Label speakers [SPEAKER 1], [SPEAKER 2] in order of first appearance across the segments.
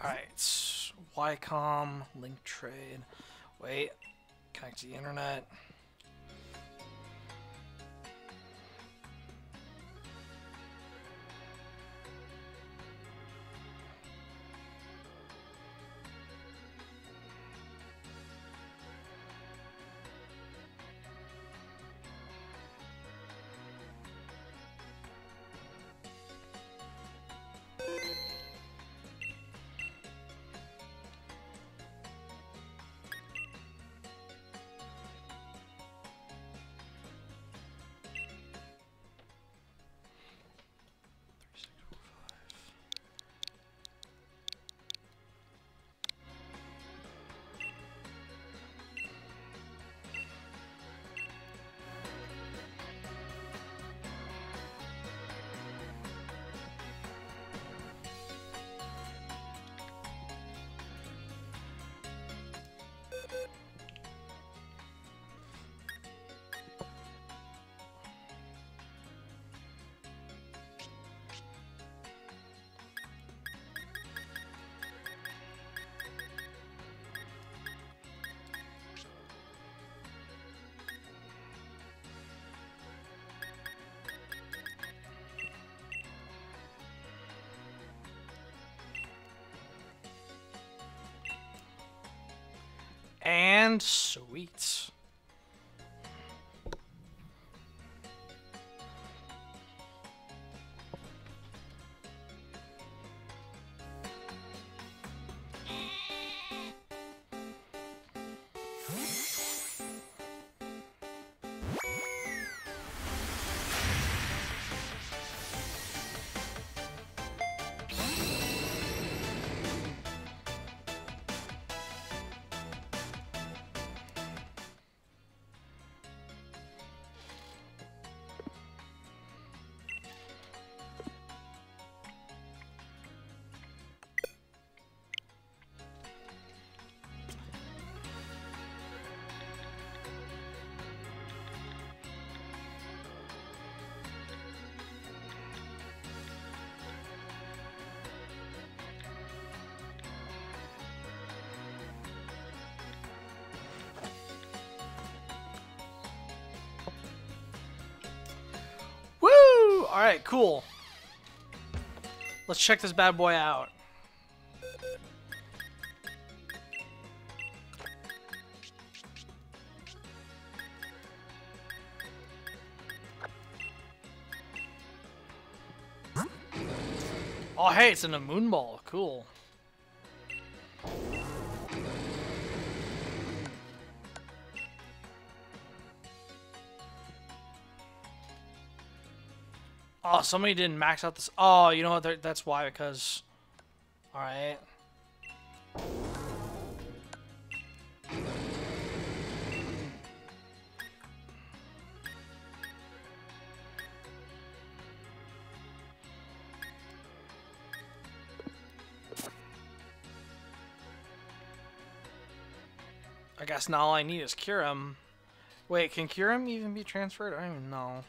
[SPEAKER 1] Alright, Ycom, link trade. Wait, connect to the internet. And sweet. Woo! Alright, cool. Let's check this bad boy out. Oh, hey, it's in a moon ball. Cool. Oh, somebody didn't max out this. Oh, you know what? That's why, because... Alright. I guess now all I need is Kyurem. Wait, can Kyurem even be transferred? I don't even know.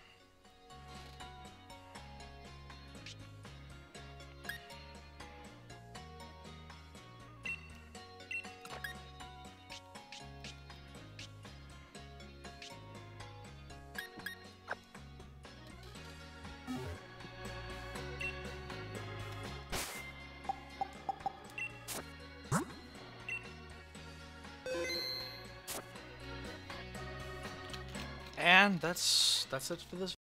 [SPEAKER 1] And that's it for this